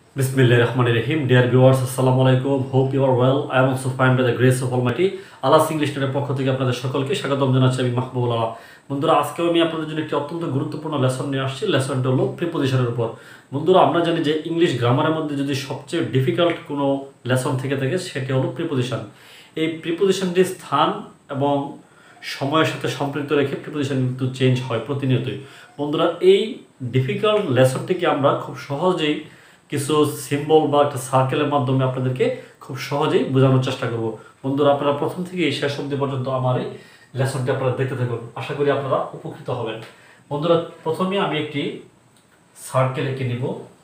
Bismillahirrahmanirrahim. Dear viewers, Assalamu alaikum. Hope you are well. I am also fine by the grace of Almighty. ALAH'S senglishnet পক্ষ থেকে আপনাদের সকলকে স্বাগতম জানাচ্ছি আমি মাহবুবুল আলাহ। বন্ধুরা, আজকেও আমি আপনাদের জন্য একটি অত্যন্ত গুরুত্বপূর্ণ লেসন নিয়ে আসছি। লেসনটা হলো প্রিপোজিশনের উপর। বন্ধুরা, আমরা জানি যে ইংলিশ গ্রামারের মধ্যে যদি সবচেয়ে ডিফিকাল্ট কোনো লেসন থেকে থাকে সেটি হলো প্রিপোজিশন। এই প্রিপোজিশনটির স্থান এবং সময়ের সাথে সম্পৃক্ত রেখে প্রিপোজিশন কিন্তু চেঞ্জ হয় প্রতিনিয়তই। বন্ধুরা, এই ডিফিকাল্ট লেসনটিকে আমরা খুব সহজেই কিছু সিম্বল বা একটা সার্কেলের মাধ্যমে আপনাদেরকে খুব সহজেই বোঝানোর চেষ্টা করব। বন্ধুরা, আপনারা প্রথম থেকে শেষ অবধি পর্যন্ত আমার এই লেসনটি আপনারা দেখতে থাকুন। আশা করি আপনারা উপকৃত হবেন। বন্ধুরা, প্রথমে আমি একটি সার্কেল এঁকে নিব।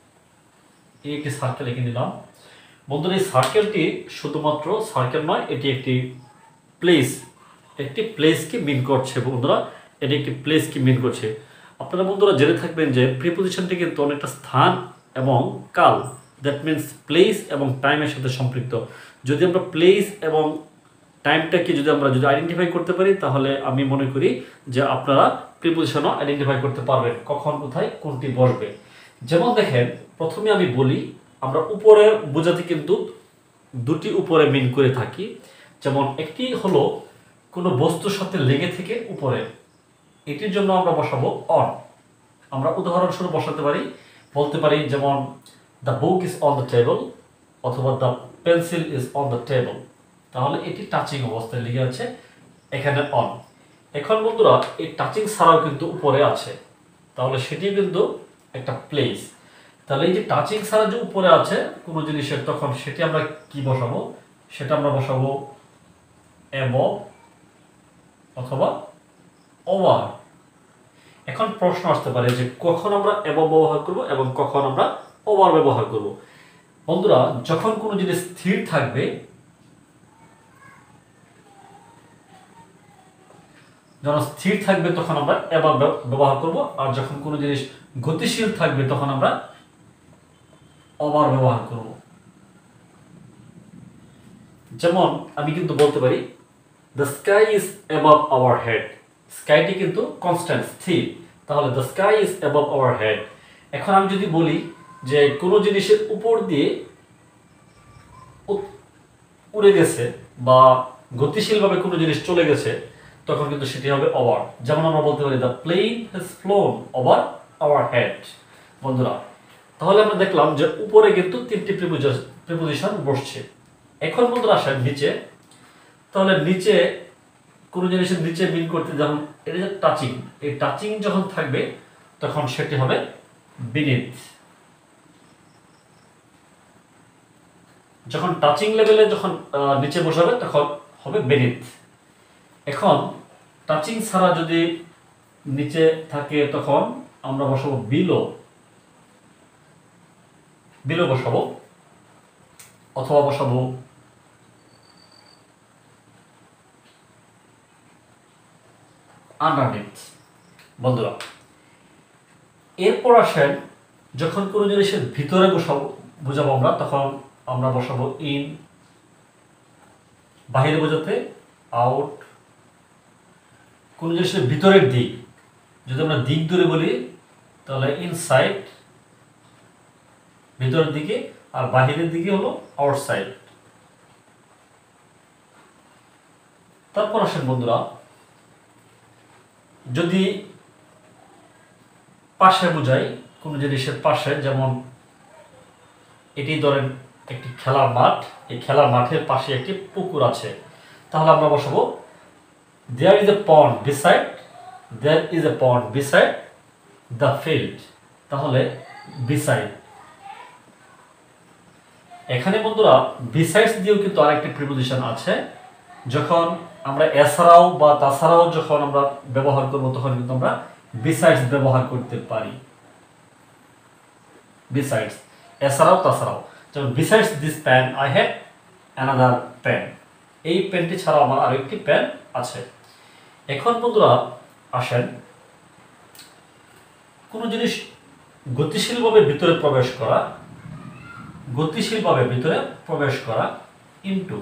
এই একটি সার্কেল এঁকে নিলাম। বন্ধুরা, এই সার্কেলটি শুধুমাত্র সার্কেল নয়, এটি একটি প্লেস, একটি প্লেসকে মিন করছে। বন্ধুরা, এটি একটি প্লেসকে মিন করছে। আপনারা বন্ধুরা জেনে থাকবেন যে প্রিপোজিশনটি কিন্তু অনেকটা স্থান এবং কাল, দ্যাট মিনস প্লেস এবং টাইমের সাথে সম্পৃক্ত। যদি আমরা প্লেস এবং টাইমটাকে যদি আইডেন্টিফাই করতে পারি, তাহলে আমি মনে করি যে আপনারা প্রিপোজিশনও আইডেন্টিফাই করতে পারবেন, কখন কোথায় কোনটি বসবে। যেমন দেখেন, প্রথমে আমি বলি, আমরা উপরে বোঝাতে কিন্তু দুটি উপরে মিন করে থাকি। যেমন একটি হলো কোনো বস্তুর সাথে লেগে থেকে উপরে, এটির জন্য আমরা বসাবো অন। আমরা উদাহরণস্বরূপ বলতে পারি যেমন the book is on the table অথবা the pencil is on the table. তাহলে এটি টাচিং অবস্থায় লেগে আছে, এখানে অন। এখন বন্ধুরা, এই টাচিং ছাড়াও কিন্তু উপরে আছে, তাহলে সেটি কিন্তু একটা প্লেস। তাহলে এই যে টাচিং ছাড়া যে উপরে আছে কোনো জিনিসের, তখন সেটি আমরা কি বসাবো? সেটা আমরা বসাবো অ্যাবভ অথবা ওভার। এখন প্রশ্ন আসতে পারে যে কখন আমরা অ্যাবভ ব্যবহার করব এবং কখন আমরা ওভার ব্যবহার করব। বন্ধুরা, যখন কোনো জিনিস স্থির থাকবে, তখন আমরা অ্যাবভ ব্যবহার করব, আর যখন কোনো জিনিস গতিশীল থাকবে তখন আমরা ওভার ব্যবহার করব। যেমন আমি কিন্তু বলতে পারি the sky is above our head. স্কাইটি কিন্তু কনস্ট্যান্ট, স্থির, তাহলে the sky is above our head. এখন আমি যদি বলি যে কোনো জিনিসের উপর দিয়ে উড়ে গেছে বা গতিশীলভাবে কোনো জিনিস চলে গেছে, তখন কিন্তু সেটি হবে ওভার। যেমন আমরা বলতে পারি the plane has flown over our head. বন্ধুরা, তাহলে আমরা দেখলাম যে উপরে কিন্তু তিনটি প্রিপোজিশন বসছে। এখন বন্ধুরা আসেন নিচে। তাহলে নিচে কোনো জিনিসের নিচে মিন করতে, যেমন এটা যে টাচিং, এই টাচিং যখন থাকবে তখন সেটি হবে বিনিথ। যখন টাচিং লেভেলে যখন নিচে বসাবে তখন হবে বেনিথ। এখন টাচিং ছাড়া যদি নিচে থাকে তখন আমরা বসাবো বিলো, বিলো বসাবো, অথবা বসাবো আন্ডারনিথ। বন্ধুরা, এরপর আসেন যখন কোনো জিনিসের ভিতরে বোঝাবো আমরা, তখন আমরা বসাবো ইন। বাহিরে বোঝাতে আউট। কোনো জিনিসের ভিতরের দিক, যদি আমরা দিক ধরে বলি তাহলে ইনসাইড, ভিতরের দিকে, আর বাহিরের দিকে হলো আউটসাইড। তারপর আসেন বন্ধুরা, যদি পাশে বোঝাই, কোনো জিনিসের পাশে, যেমন এটি ধরেন একটি খেলার মাঠ, এই খেলার মাঠের পাশে একটি পুকুর আছে, তাহলে আমরা বসাবো there is a pond beside, there is a pond beside the field. তাহলে বিসাইড। এখানে বন্ধুরা বিসাইডস দিয়েও কিন্তু আরেকটি প্রিপোজিশন আছে। যখন আমরা এছাড়াও বা তাছাড়াও যখন আমরা ব্যবহার করব, তখন কিন্তু আমরা বিসাইডস ব্যবহার করতে পারি। বিসাইডস, এছাড়াও তাছাড়াও। যেমন besides this pen I have another pen. এই পেনটি ছাড়াও আমার আরেকটি পেন আছে। এখন বন্ধুরা আসেন, কোনো জিনিস গতিশীলভাবে ভিতরে প্রবেশ করা, ইনটু,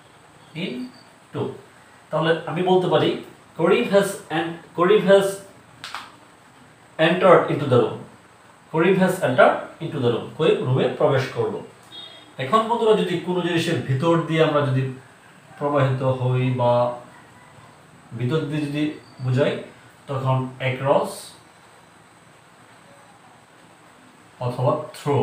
তাহলে আমি বলতে পারি Karim has entered into the room. Karim has enter into the room, Karim রুমে প্রবেশ করলো। এখন বন্ধুরা যদি কোনো জিনিসের ভিতর দিয়ে আমরা যদি প্রবাহিত হই বা ভিতর দিয়ে যদি বুঝাই তখন অ্যাক্রস অথবা থ্রো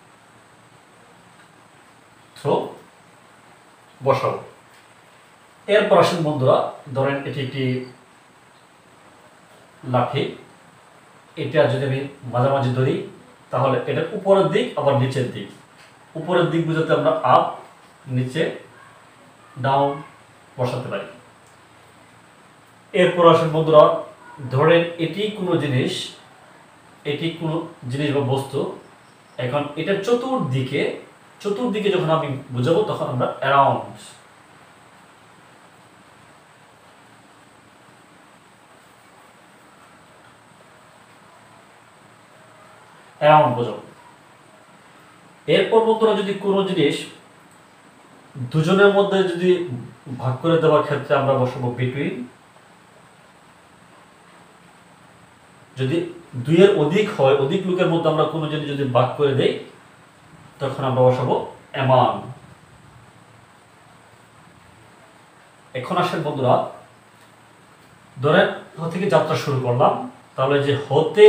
বসাবো। এরপর আসেন বন্ধুরা, ধরেন এটি একটি লাঠি, এটা যদি আমি মাঝামাঝি ধরি তাহলে এটা উপরের দিক আবার নিচের দিক, উপরের দিক বুঝাতে আমরা আপ, নিচে ডাউন বসাতে পারি। এরপর আসেন বন্ধুরা, ধরেন এটি কোনো জিনিস বা বস্তু, এখন এটা চতুর্দিকে যখন আমি বুঝাবো তখন আমরা অ্যারাউন্ড বোঝাবো। এরপর বন্ধুরা যদি কোনো জিনিস দুজনের মধ্যে যদি ভাগ করে দেওয়ার ক্ষেত্রে আমরা বসাবো বিটুইন, যদি দুইয়ের অধিক হয়, অধিক লোকের মধ্যে আমরা কোনো জিনিস যদি ভাগ করে দেই তখন আমরা বসাবো এমান। এখন আসেন বন্ধুরা, ধরেন থেকে যাত্রা শুরু করলাম, তাহলে যে হতে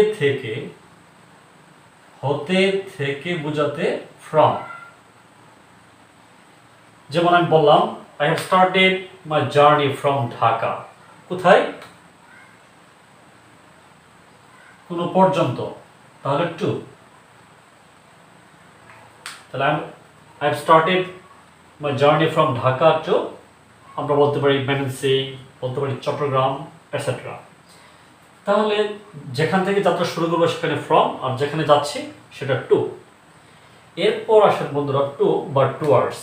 থেকে বোঝাতে ফ্রম, যেমন আমি বললাম I have started my journey from Dhaka, কোথায়, কোন পর্যন্ত, তাহলে টু, তাহলে I have started my journey from Dhaka to, আমরা বলতে পারি মেহেন্সি, বলতে পারি চট্টগ্রাম এটসেট্রা। তাহলে যেখান থেকে যাত্রা শুরু করবো সেখানে ফ্রম, আর যেখানে যাচ্ছি সেটা টু। এরপর আসেন বন্ধুরা টু বা টুয়ার্ডস।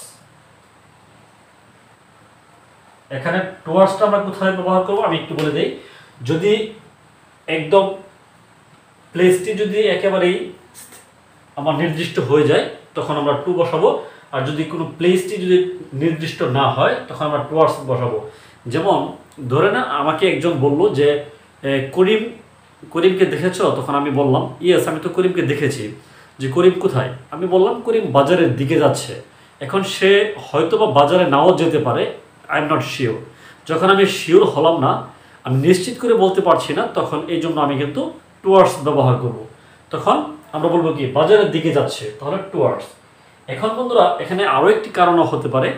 এখানে টুয়ার্ডসটা আমরা কোথায় ব্যবহার করবো আমি একটু বলে দেই। যদি একদম প্লেসটি যদি একেবারেই আমার নির্দিষ্ট হয়ে যায় তখন আমরা টু বসাবো, আর যদি কোনো প্লেসটি যদি নির্দিষ্ট না হয় তখন আমরা টুয়ার্ডস বসাবো। যেমন ধরে না আমাকে একজন বলল যে করিমকে দেখেছো, তখন আমি বললাম ইয়েস আমি তো করিমকে দেখেছি, যে করিম কোথায়, আমি বললাম করিম বাজারের দিকে যাচ্ছে। এখন সে হয়তো বা বাজারে নাও যেতে পারে, আই এম নট শিওর। যখন আমি শিওর হলাম না, আমি নিশ্চিত করে বলতে পারছি না, তখন এই জন্য আমি কিন্তু টুয়ার্ডস ব্যবহার করব। তখন আমরা বলবো কি বাজারের দিকে যাচ্ছে, তাহলে টুয়ার্ডস। এখন বন্ধুরা এখানে আরও একটি কারণও হতে পারে,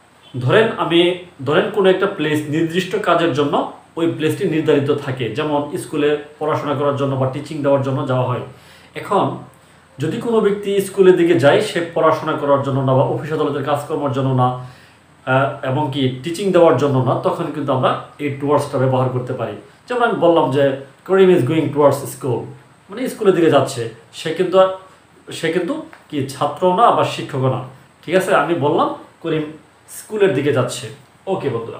ধরেন কোনো একটা প্লেস নির্দিষ্ট কাজের জন্য ওই প্লেসটি নির্ধারিত থাকে, যেমন স্কুলে পড়াশোনা করার জন্য বা টিচিং দেওয়ার জন্য যাওয়া হয়। এখন যদি কোনো ব্যক্তি স্কুলের দিকে যায়, সে পড়াশোনা করার জন্য না বা অফিস আদালতের কাজকর্মের জন্য না, এবং কি টিচিং দেওয়ার জন্য না, তখন কিন্তু আমরা এই টুয়ার্ডসটা ব্যবহার করতে পারি। যেমন আমি বললাম যে Karim is going towards school, মানে স্কুলের দিকে যাচ্ছে। সে কিন্তু কি ছাত্র না বা শিক্ষক না, ঠিক আছে, আমি বললাম করিম স্কুলের দিকে যাচ্ছে। ওকে বন্ধুরা,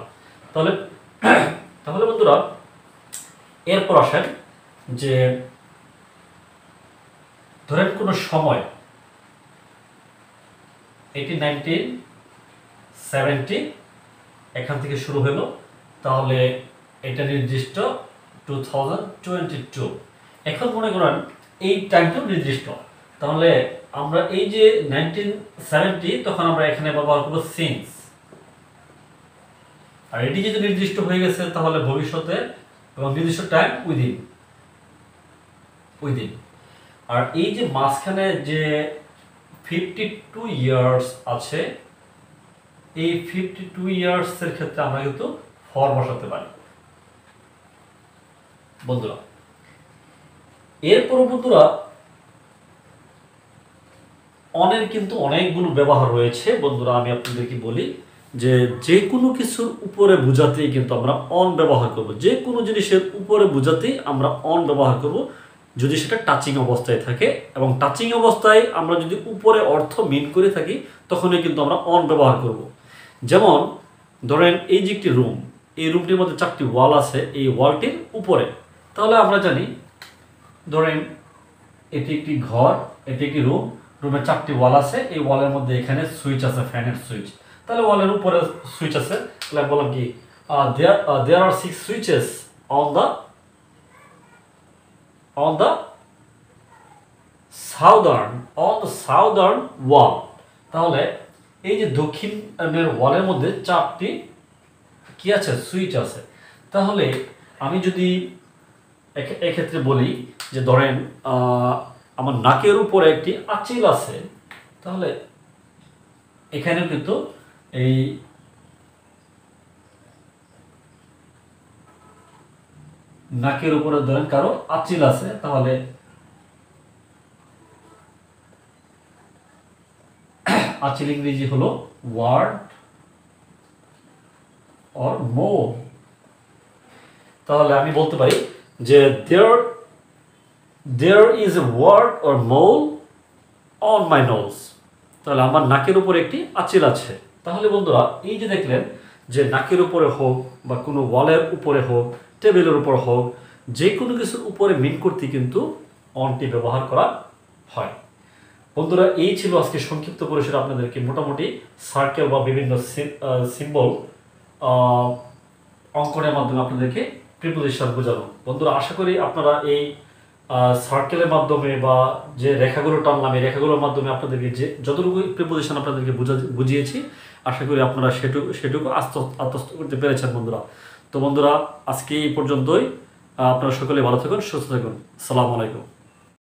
তাহলে বন্ধুরা এরপর আসেন যে ধরেন কোনো সময়, এটি 1970 এখান থেকে শুরু হলো, তাহলে এটা নির্দিষ্ট 2022। এখন মনে করেন এই টাইমটাও নির্দিষ্ট, তাহলে আমরা এই যে 1970 তখন আমরা এখানে ব্যবহার করবো সিন্স। আর এটি যদি নির্দিষ্ট হয়ে গেছে তাহলে ভবিষ্যতে এবং নির্দিষ্ট টাইম উইদিন। আর এই যে মাঝখানে যে 52 ইয়ার্স আছে, এই 52 ইয়ার্সের ক্ষেত্রে আমরা কিন্তু ফর বসাতে পারি বন্ধুরা। এরপর বন্ধুরা অনের কিন্তু অনেকগুলো ব্যবহার রয়েছে বন্ধুরা। আমি আপনাদেরকে বলি যে কোনো কিছুর উপরে বোঝাতেই কিন্তু আমরা অন ব্যবহার করব, যে কোনো জিনিসের উপরে বোঝাতেই আমরা অন ব্যবহার করব যদি সেটা টাচিং অবস্থায় থাকে, এবং টাচিং অবস্থায় আমরা যদি উপরে অর্থ মিন করে থাকি তখনই কিন্তু আমরা অন ব্যবহার করব। যেমন ধরেন এই যে একটি রুম, এই রুমটির মধ্যে 4টি ওয়াল আছে, এই ওয়ালটির উপরে, তাহলে আমরা জানি ধরেন এটি একটি ঘর, এটি একটি রুম, রুমে 4টি ওয়াল আছে, এই ওয়ালের মধ্যে এখানে সুইচ আছে, ফ্যানের সুইচ, তাহলে ওয়ালের উপরে সুইচ আছে, তাহলে বললাম কি there are 6 switches on the southern, on the southern wall. তাহলে এই যে দক্ষিণের ওয়ালের মধ্যে 4টি কি আছে, সুইচ আছে। তাহলে আমি যদি এক্ষেত্রে বলি যে ধরেন আমার নাকের উপরে একটি আঁচিল আছে, তাহলে এখানেও কিন্তু এই নাকের উপরে ধরেন কারো আঁচিল আছে, তাহলে আঁচিল ইংরেজি হলো ওয়ার্ড অর মোল। তাহলে আমি বলতে পারি যে there is a wart or mole on my nose। তাহলে আমার নাকের উপরে একটি আঁচিল আছে। তাহলে বন্ধুরা এই যে দেখলেন যে নাকের উপরে হোক বা কোনো ওয়ালের উপরে হোক, টেবিলের উপর হোক, যে কোনো কিছুর উপরে মিন করতে কিন্তু অনটি ব্যবহার করা হয়। বন্ধুরা এই ছিল আজকে সংক্ষিপ্ত পরিসরে আপনাদেরকে মোটামুটি সার্কেল বা বিভিন্ন সিম্বল অঙ্কনের মাধ্যমে আপনাদেরকে প্রিপোজিশন বোঝানো। বন্ধুরা আশা করি আপনারা এই সার্কেলের মাধ্যমে বা যে রেখাগুলো টানলাম এই রেখাগুলোর মাধ্যমে আপনাদেরকে যে যতটুকু প্রিপোজিশন আপনাদেরকে বুঝিয়েছি, আশা করি আপনারা সেটুকু আত্মস্থ করতে পেরেছেন বন্ধুরা। তো বন্ধুরা আজকে এই পর্যন্তই। আপনারা সকলে ভালো থাকুন, সুস্থ থাকুন। আসসালামু আলাইকুম।